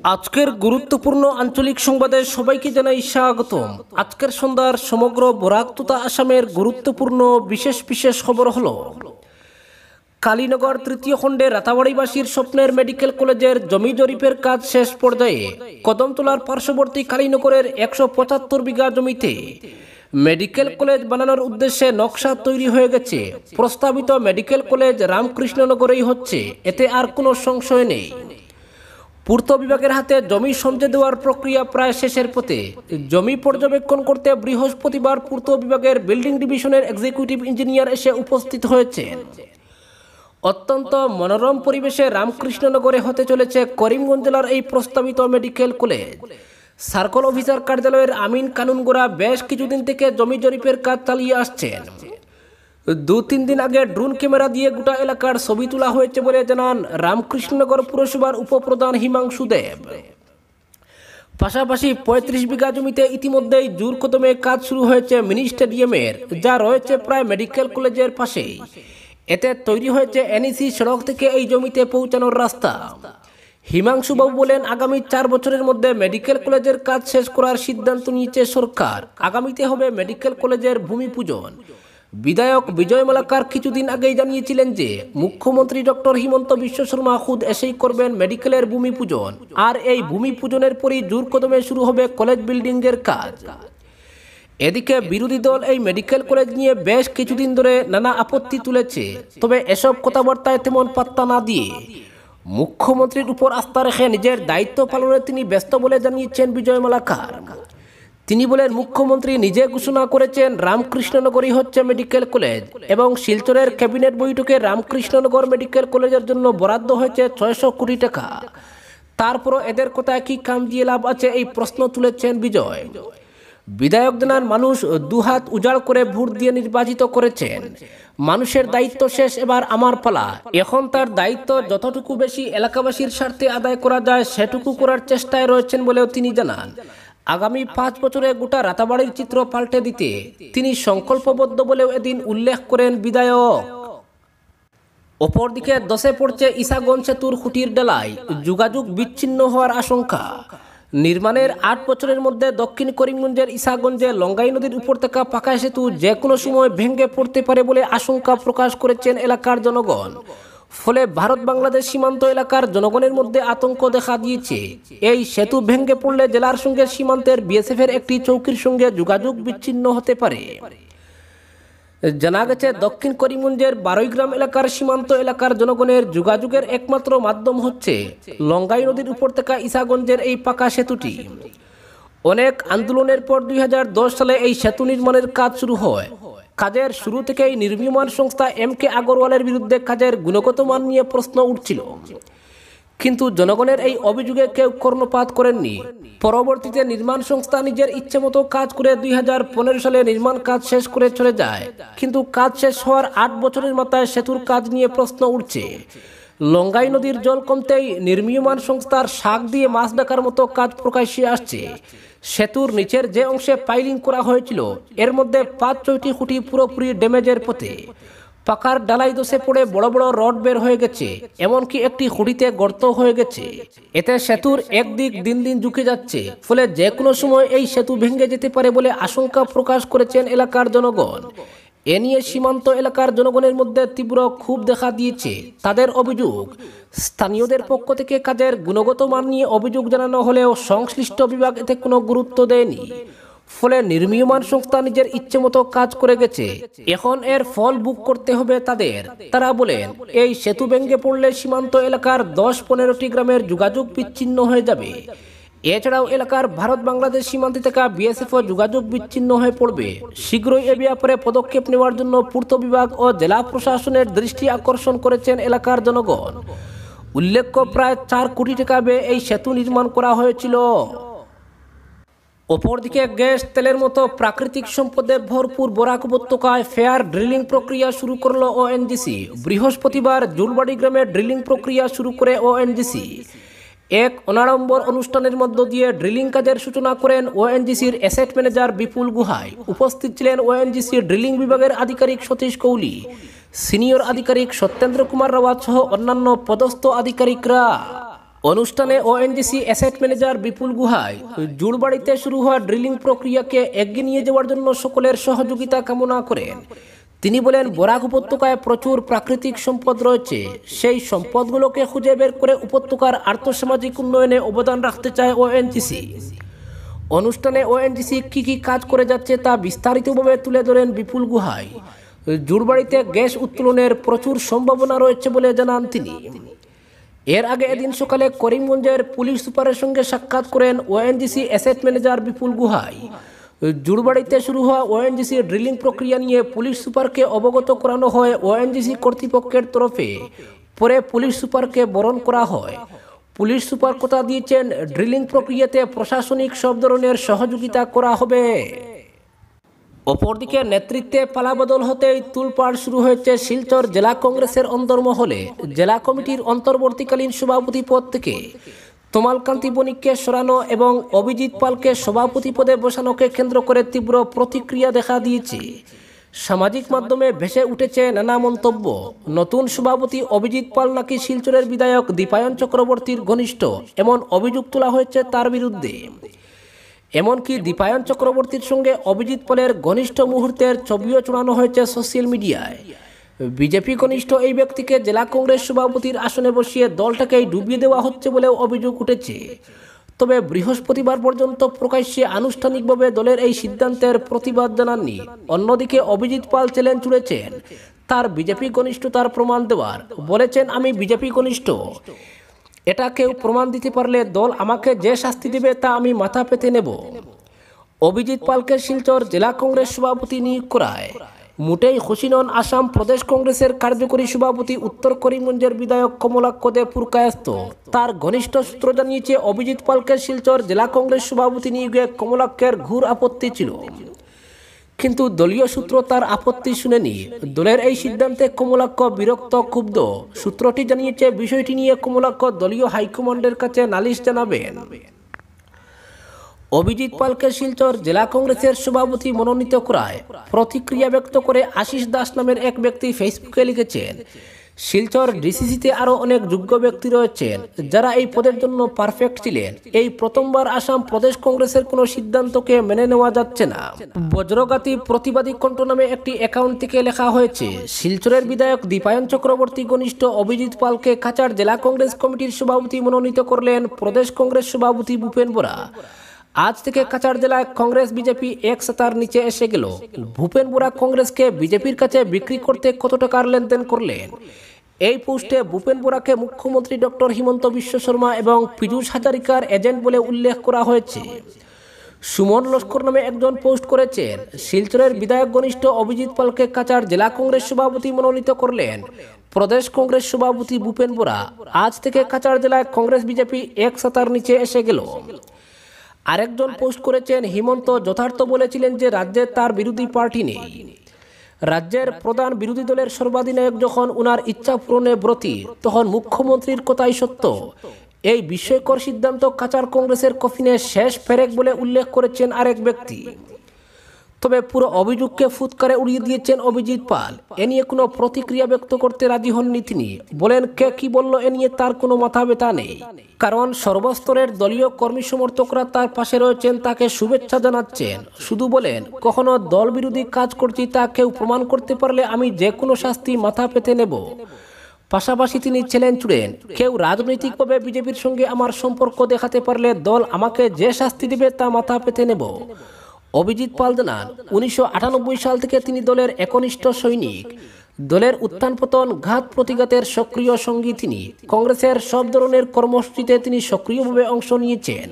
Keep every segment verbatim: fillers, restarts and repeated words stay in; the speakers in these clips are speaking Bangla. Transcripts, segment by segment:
আজকের গুরুত্বপূর্ণ আঞ্চলিক সংবাদে সবাইকে জানাই স্বাগতম। আজকের সন্ধ্যার সমগ্র বরাক তথা আসামের গুরুত্বপূর্ণ বিশেষ বিশেষ খবর হলো কালীনগর তৃতীয় খণ্ডে রাতাবাড়িবাসীর স্বপ্নের মেডিকেল কলেজের জমি জরিপের কাজ শেষ পর্যায়ে। কদমতলার পার্শ্ববর্তী কালীনগরের একশো পঁচাত্তর বিঘা জমিতে মেডিকেল কলেজ বানানোর উদ্দেশ্যে নকশা তৈরি হয়ে গেছে। প্রস্তাবিত মেডিকেল কলেজ রামকৃষ্ণনগরেই হচ্ছে, এতে আর কোনো সংশয় নেই। পূর্ত বিভাগের হাতে জমি সমঝে দেওয়ার প্রক্রিয়া প্রায় শেষের পথে। জমি পর্যবেক্ষণ করতে বৃহস্পতিবার পূর্ত বিভাগের বিল্ডিং ডিভিশনের এক্সিকিউটিভ ইঞ্জিনিয়ার এসে উপস্থিত হয়েছেন। অত্যন্ত মনোরম পরিবেশে রামকৃষ্ণনগরে হতে চলেছে করিমগঞ্জ জেলার এই প্রস্তাবিত মেডিকেল কলেজ। সার্কল অফিসার কার্যালয়ের আমিন কানুনগোড়া বেশ কিছুদিন থেকে জমি জরিপের কাজ চালিয়ে আসছেন। দু তিন দিন আগে ড্রোন ক্যামেরা দিয়ে গোটা এলাকার ছবি তোলা হয়েছে বলে জানান রামকৃষ্ণনগর পুরসভার উপপ্রধান হিমাংশু দেব। পাশাপাশি পঁয়ত্রিশ বিঘা জমিতে ইতিমধ্যেই জোর কদমে কাজ শুরু হয়েছে মিনি স্টেডিয়ামের, যা রয়েছে প্রায় মেডিকেল কলেজের পাশেই। এতে তৈরি হয়েছে এনইসি সড়ক থেকে এই জমিতে পৌঁছানোর রাস্তা। হিমাংশু বাবু বলেন, আগামী চার বছরের মধ্যে মেডিকেল কলেজের কাজ শেষ করার সিদ্ধান্ত নিয়েছে সরকার। আগামীতে হবে মেডিকেল কলেজের ভূমি পূজন। বিধায়ক বিজয় মালাকার কিছুদিন আগেই জানিয়েছিলেন যে মুখ্যমন্ত্রী ডক্টর হিমন্ত বিশ্ব শর্মা খুদ এসেই করবেন মেডিকেলের ভূমি পূজন, আর এই ভূমি পূজনের পরই জোর কদমে শুরু হবে কলেজ বিল্ডিং এর কাজ। এদিকে বিরোধী দল এই মেডিকেল কলেজ নিয়ে বেশ কিছুদিন ধরে নানা আপত্তি তুলেছে, তবে এসব কথাবার্তায় তেমন পাত্তা না দিয়ে মুখ্যমন্ত্রীর উপর আস্থা রেখে নিজের দায়িত্ব পালনে তিনি ব্যস্ত বলে জানিয়েছেন বিজয় মালাকার। তিনি বলেন, মুখ্যমন্ত্রী নিজে ঘোষণা করেছেন রামকৃষ্ণনগরই হচ্ছে মেডিকেল কলেজ এবং শিলচরের ক্যাবিনেট বৈঠকে রামকৃষ্ণনগর মেডিকেল কলেজের জন্য বরাদ্দ হয়েছে ছয়শো কোটি টাকা। তারপরও এদের কোথায় কি কাম দিয়ে লাভ আছে, এই প্রশ্ন তুলেছেন বিজয়। বিধায়ক জানান, মানুষ দুহাত উজাড় করে ভোট দিয়ে নির্বাচিত করেছেন। মানুষের দায়িত্ব শেষ, এবার আমার পালা। এখন তার দায়িত্ব যতটুকু বেশি এলাকাবাসীর স্বার্থে আদায় করা যায় সেটুকু করার চেষ্টায় রয়েছেন বলেও তিনি জানান। আগামী পাঁচ বছরে গোটা রাতাবাড়ির চিত্র পাল্টে দিতে তিনি সংকল্পবদ্ধ বলেও এদিন উল্লেখ করেন বিধায়ক। অপরদিকে দশে পড়ছে ইসাগঞ্জ সেতুর খুঁটির ডালায়, যোগাযোগ বিচ্ছিন্ন হওয়ার আশঙ্কা। নির্মাণের আট বছরের মধ্যে দক্ষিণ করিমগঞ্জের ইসাগঞ্জে লঙ্গাই নদীর উপর থাকা পাকা সেতু যে কোনো সময় ভেঙে পড়তে পারে বলে আশঙ্কা প্রকাশ করেছেন এলাকার জনগণ। ফলে ভারত বাংলাদেশ সীমান্ত এলাকার জনগণের মধ্যে আতঙ্ক দেখা দিয়েছে। এই সেতু ভেঙে পড়লে জেলার সঙ্গে সীমান্তের বিএসএফ এর একটি চৌকির সঙ্গে যোগাযোগ বিচ্ছিন্ন হতে পারে। জানা গেছে, দক্ষিণ করিমগঞ্জের বারৈগ্রাম এলাকার সীমান্ত এলাকার জনগণের যোগাযোগের একমাত্র মাধ্যম হচ্ছে লঙ্গাই নদীর উপর থাকা ইসাগঞ্জের এই পাকা সেতুটি। অনেক আন্দোলনের পর দুই হাজার দশ সালে এই সেতু নির্মাণের কাজ শুরু হয়। কাজের শুরু থেকেই নির্মীয়মান সংস্থা এম কে আগরওয়ালের বিরুদ্ধে কাজের গুণগত মান নিয়ে প্রশ্ন উঠছিল, কিন্তু জনগণের এই অভিযোগে কেউ কর্ণপাত করেননি। পরবর্তীতে নির্মাণ সংস্থা নিজের ইচ্ছে মতো কাজ করে দুই হাজার পনেরো সালে নির্মাণ কাজ শেষ করে চলে যায়, কিন্তু কাজ শেষ হওয়ার আট বছরের মাথায় সেতুর কাজ নিয়ে প্রশ্ন উঠছে। লঙ্গাই নদীর জল কমতেই নির্মীয়মান সংস্থার শাক দিয়ে মাছ ডাকার মতো কাজ প্রকাশ্যে আসছে। সেতুর নিচের যে অংশে পাইলিং করা হয়েছিল এর মধ্যে পাঁচ ছয়টি খুঁটি পুরোপুরি ড্যামেজের পথে। পাকার ডালাই দোষে পড়ে বড় বড় রড বের হয়ে গেছে, এমনকি একটি খুঁটিতে গর্ত হয়ে গেছে। এতে সেতুর একদিক দিন দিন ঝুঁকে যাচ্ছে, ফলে যে কোনো সময় এই সেতু ভেঙে যেতে পারে বলে আশঙ্কা প্রকাশ করেছেন এলাকার জনগণ। এ নিয়ে সীমান্ত এলাকার জনগণের মধ্যে তীব্র ক্ষোভ দেখা দিয়েছে। তাদের অভিযোগ, স্থানীয়দের পক্ষ থেকে কাজের গুণগত মান নিয়ে অভিযোগ জানানো হলেও সংশ্লিষ্ট বিভাগ এতে কোনো গুরুত্ব দেয়নি। ফলে নির্মীয়মান সংস্থা নিজের ইচ্ছে মতো কাজ করে গেছে। এখন এর ফল ভোগ করতে হবে তাদের। তারা বলেন, এই সেতু ভেঙে পড়লে সীমান্ত এলাকার দশ পনেরোটি গ্রামের যোগাযোগ বিচ্ছিন্ন হয়ে যাবে। এছাড়াও এলাকার ভারত বাংলাদেশ সীমান্তে থাকা বিএসএফ ও যোগাযোগ বিচ্ছিন্ন হয়ে পড়বে। শীঘ্রই এ ব্যাপারে পদক্ষেপ নেওয়ার জন্য পূর্ত বিভাগ ও জেলা প্রশাসনের দৃষ্টি আকর্ষণ করেছেন এলাকার জনগণ। উল্লেখ্য, প্রায় চার কোটি টাকা ব্যয়ে এই সেতু নির্মাণ করা হয়েছিল। অপরদিকে গ্যাস তেলের মতো প্রাকৃতিক সম্পদে ভরপুর বরাক উপত্যকায় ফেয়ার ড্রিলিং প্রক্রিয়া শুরু করল ওএনজিসি। বৃহস্পতিবার জুলবাড়ি গ্রামে ড্রিলিং প্রক্রিয়া শুরু করে ওএনজিসি। এক অনাড়ম্বর অনুষ্ঠানের মধ্য দিয়ে ড্রিলিং কাজের সূচনা করেন ওএনজিসির অ্যাসেট ম্যানেজার বিপুল গুহাই। উপস্থিত ছিলেন ওএনজিসির ড্রিলিং বিভাগের আধিকারিক সতীশ কৌলি, সিনিয়র আধিকারিক সত্যেন্দ্র কুমার রাওয়াত সহ অন্যান্য পদস্থ আধিকারিকরা। অনুষ্ঠানে ওএনজিসি অ্যাসেট ম্যানেজার বিপুল গুহাই জুড়বাড়িতে শুরু হওয়া ড্রিলিং প্রক্রিয়াকে এগিয়ে নিয়ে যাওয়ার জন্য সকলের সহযোগিতা কামনা করেন। তিনি বলেন, বরাক উপত্যকায় প্রচুর প্রাকৃতিক সম্পদ রয়েছে, সেই সম্পদগুলোকে খুঁজে বের করে উপত্যকার আর্থসামাজিক উন্নয়নে অবদান রাখতে চায় ওএনজিসি। অনুষ্ঠানে ওএনজিসি কি কি কাজ করে যাচ্ছে তা বিস্তারিতভাবে তুলে ধরেন বিপুল গুহাই। জুড়বাড়িতে গ্যাস উত্তোলনের প্রচুর সম্ভাবনা রয়েছে বলে জানান তিনি। এর আগে এদিন সকালে করিমগঞ্জের পুলিশ সুপারের সঙ্গে সাক্ষাৎ করেন ওএনজিসি অ্যাসেট ম্যানেজার বিপুল গুহাই। জুড়বাড়িতে শুরু হওয়া ওএনজিসি ড্রিলিং প্রক্রিয়া নিয়ে পুলিশ সুপারকে অবগত করানো হয় ওএনজিসি কর্তৃপক্ষের তরফে। পরে পুলিশ সুপারকে বরণ করা হয়। পুলিশ সুপার কথা দিয়েছেন, ড্রিলিং প্রক্রিয়াতে প্রশাসনিক সব ধরনের সহযোগিতা করা হবে। অপরদিকে নেতৃত্বে পালাবদল হতেই তুলপাড় শুরু হয়েছে শিলচর জেলা কংগ্রেসের অন্দরমহলে। জেলা কমিটির অন্তর্বর্তীকালীন সভাপতি পদ থেকে তমালকান্তি বণিককে সরানো এবং অভিজিৎ পালকে সভাপতি পদে বসানোকে কেন্দ্র করে তীব্র প্রতিক্রিয়া দেখা দিয়েছে। সামাজিক মাধ্যমে ভেসে উঠেছে নানা মন্তব্য। নতুন সভাপতি অভিজিৎ পাল নাকি শিলচরের বিধায়ক দীপায়ন চক্রবর্তীর ঘনিষ্ঠ, এমন অভিযোগ তোলা হয়েছে তার বিরুদ্ধে। এমনকি দীপায়ন চক্রবর্তীর সঙ্গে অভিজিৎ পালের ঘনিষ্ঠ মুহূর্তের ছবিও চড়ানো হয়েছে সোশ্যাল মিডিয়ায়। বিজেপি ঘনিষ্ঠ এই ব্যক্তিকে জেলা কংগ্রেস সভাপতির আসনে বসিয়ে দলটাকেই ডুবিয়ে দেওয়া হচ্ছে বলেও অভিযোগ উঠেছে। তবে বৃহস্পতিবার পর্যন্ত প্রকাশ্যে আনুষ্ঠানিকভাবে দলের এই সিদ্ধান্তের প্রতিবাদ জানাননি। অন্যদিকে অভিজিৎ পাল চ্যালেঞ্জ ছুড়েছেন তার বিজেপি ঘনিষ্ঠতার প্রমাণ দেওয়ার। বলেছেন, আমি বিজেপি ঘনিষ্ঠ, এটা কেউ প্রমাণ দিতে পারলে দল আমাকে যে শাস্তি দেবে তা আমি মাথা পেতে নেব। অভিজিৎ পালকে শিলচর জেলা কংগ্রেস সভাপতি নিয়োগ করায় মোটেই খুশি নন আসাম প্রদেশ কংগ্রেসের কার্যকরী সভাপতি উত্তর করিমগঞ্জের বিধায়ক কমলাক্ষ দে পুরকায়স্থ। তার ঘনিষ্ঠ সূত্র জানিয়েছে, অভিজিৎ পালকে শিলচর জেলা কংগ্রেস সভাপতি নিয়োগে কমলাক্ষের ঘোর আপত্তি ছিল, কিন্তু দলীয় সূত্র তার আপত্তি শুনেনি। দলের এই সিদ্ধান্তে কমলাক্ষ বিরক্ত, ক্ষুব্ধ। সূত্রটি জানিয়েছে, বিষয়টি নিয়ে কমলাক্ষ দলীয় হাইকমান্ডের কাছে নালিশ জানাবেন। অভিজিৎ পালকে শিলচর জেলা কংগ্রেসের সভাপতি মনোনীত করায় প্রতিক্রিয়া ব্যক্ত করে আশিস দাস নামের এক ব্যক্তি ফেসবুকে লিখেছেন, শিলচর ডিসিসিতে আরও অনেক যোগ্য ব্যক্তি রয়েছেন যারা এই পদের জন্য পারফেক্ট ছিলেন। এই প্রথমবার আসাম প্রদেশ কংগ্রেসের কোনো সিদ্ধান্তকে মেনে নেওয়া যাচ্ছে না। বজ্রগাতি প্রতিবাদী কণ্ঠ নামে একটি অ্যাকাউন্ট থেকে লেখা হয়েছে, শিলচরের বিধায়ক দীপায়ন চক্রবর্তী ঘনিষ্ঠ অভিজিৎ পালকে কাছাড় জেলা কংগ্রেস কমিটির সভাপতি মনোনীত করলেন প্রদেশ কংগ্রেস সভাপতি ভূপেন বোরা। আজ থেকে কাছাড় জেলায় কংগ্রেস বিজেপি এক সাতার নিচে এসে গেল। ভূপেন বোরা কংগ্রেসকে বিজেপির কাছে বিক্রি করতে কত টাকার লেনদেন করলেন? এই পোস্টে ভূপেন বোরাকে মুখ্যমন্ত্রী ডক্টর হিমন্ত বিশ্ব শর্মা এবং পীযূষ হাজারিকার এজেন্ট বলে উল্লেখ করা হয়েছে। সুমন লস্কর নামে একজন পোস্ট করেছেন, শিলচরের বিধায়ক ঘনিষ্ঠ অভিজিৎ পালকে কাছাড় জেলা কংগ্রেস সভাপতি মনোনীত করলেন প্রদেশ কংগ্রেস সভাপতি ভূপেন বোরা। আজ থেকে কাছাড় জেলায় কংগ্রেস বিজেপি এক সাতার নিচে এসে গেল। আরেকজন পোস্ট করেছেন, হিমন্ত যথার্থ বলেছিলেন যে রাজ্যে তার বিরোধী পার্টি নেই। রাজ্যের প্রধান বিরোধী দলের সর্বাধিনায়ক যখন উনার ইচ্ছা পূরণে ব্রতী, তখন মুখ্যমন্ত্রীর কথাই সত্য। এই বিস্ময়কর সিদ্ধান্ত কাছাড় কংগ্রেসের কফিনে শেষ পেরেক বলে উল্লেখ করেছেন আরেক ব্যক্তি। তবে পুরো অভিযোগকে ফুৎকারে উড়িয়ে দিয়েছেন অভিজিৎ পাল। এ নিয়ে কোনো প্রতিক্রিয়া ব্যক্ত করতে রাজি হননি তিনি। বলেন, কে কি বলল এ নিয়ে তার কোনো মাথা ব্যথা নেই, কারণ সর্বস্তরের দলীয় কর্মী সমর্থকরা তার পাশে রয়েছেন, তাকে শুভেচ্ছা জানাচ্ছেন। শুধু বলেন, কখনো দল বিরোধী কাজ করছি তা কেউ প্রমাণ করতে পারলে আমি যে কোনো শাস্তি মাথা পেতে নেব। পাশাপাশি তিনি চ্যালেঞ্জ ছুড়েন, কেউ রাজনৈতিকভাবে বিজেপির সঙ্গে আমার সম্পর্ক দেখাতে পারলে দল আমাকে যে শাস্তি দেবে তা মাথা পেতে নেব। অভিজিৎ পাল জানান, উনিশশো আটানব্বই সাল থেকে তিনি দলের একনিষ্ঠ সৈনিক। দলের উত্থান পতন, ঘাত প্রতিঘাতের সক্রিয় সঙ্গী তিনি। কংগ্রেসের সব ধরনের কর্মসূচিতে তিনি সক্রিয়ভাবে অংশ নিয়েছেন।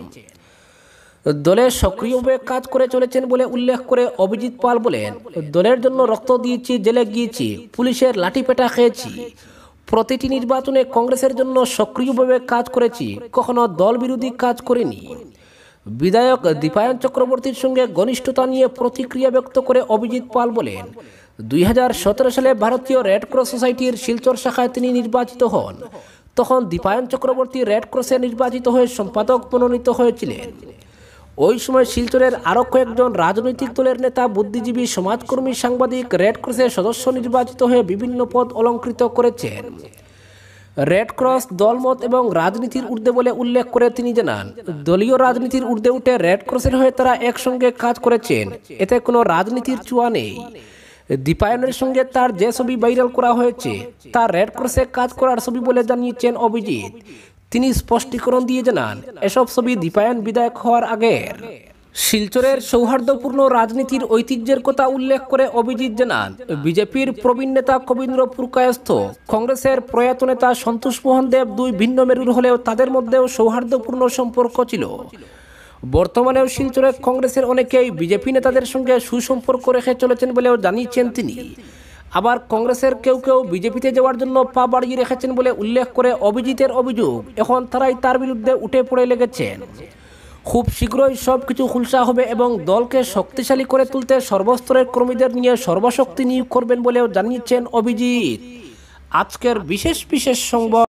দলে সক্রিয়ভাবে কাজ করে চলেছেন বলে উল্লেখ করে অভিজিৎ পাল বলেন, দলের জন্য রক্ত দিয়েছি, জেলে গিয়েছি, পুলিশের লাঠিপেটা খেয়েছি। প্রতিটি নির্বাচনে কংগ্রেসের জন্য সক্রিয়ভাবে কাজ করেছি, কখনো দল বিরোধী কাজ করিনি। বিধায়ক দীপায়ন চক্রবর্তীর সঙ্গে ঘনিষ্ঠতা নিয়ে প্রতিক্রিয়া ব্যক্ত করে অভিজিৎ পাল বলেন, দুই হাজার সতেরো সালে ভারতীয় রেড ক্রস সোসাইটির শিলচর শাখায় তিনি নির্বাচিত হন। তখন দীপায়ন চক্রবর্তী রেড ক্রসে নির্বাচিত হয়ে সম্পাদক মনোনীত হয়েছিলেন। ওই সময় শিলচরের আরও কয়েকজন রাজনৈতিক দলের নেতা, বুদ্ধিজীবী, সমাজকর্মী, সাংবাদিক রেড ক্রসের সদস্য নির্বাচিত হয়ে বিভিন্ন পদ অলঙ্কৃত করেছেন। রেড ক্রস দলমত এবং রাজনীতির ঊর্ধ্বে বলে উল্লেখ করে তিনি জানান, দলীয় রাজনীতির ঊর্ধ্বে উঠে রেড ক্রসের হয়ে তারা একসঙ্গে কাজ করেছেন, এতে কোনো রাজনীতির ছোঁয়া নেই। দীপায়নের সঙ্গে তার যে ছবি ভাইরাল করা হয়েছে তা রেড ক্রসে কাজ করার ছবি বলে জানিয়েছেন অভিজিৎ। তিনি স্পষ্টীকরণ দিয়ে জানান, এসব ছবি দীপায়ন বিধায়ক হওয়ার আগের। শিলচরের সৌহার্দ্যপূর্ণ রাজনীতির ঐতিহ্যের কথা উল্লেখ করে অভিজিৎ জানান, বিজেপির প্রবীণ নেতা কবীন্দ্র পুরকায়স্থ, কংগ্রেসের প্রয়াত নেতা সন্তোষ মোহন দেব দুই ভিন্ন মেরুর হলেও তাদের মধ্যেও সৌহার্দ্যপূর্ণ সম্পর্ক ছিল। বর্তমানেও শিলচরে কংগ্রেসের অনেকেই বিজেপি নেতাদের সঙ্গে সুসম্পর্ক রেখে চলেছেন বলেও জানিয়েছেন তিনি। আবার কংগ্রেসের কেউ কেউ বিজেপিতে যাওয়ার জন্য পা বাড়িয়ে রেখেছেন বলে উল্লেখ করে অভিজিতের অভিযোগ, এখন তারাই তার বিরুদ্ধে উঠে পড়ে লেগেছেন। খুব শীঘ্রই সব কিছু খুলসা হবে এবং দলকে শক্তিশালী করে তুলতে সর্বস্তরের কর্মীদের নিয়ে সর্বশক্তি নিয়োগ করবেন বলেও জানিয়েছেন অভিজিৎ। আজকের বিশেষ বিশেষ সংবাদ।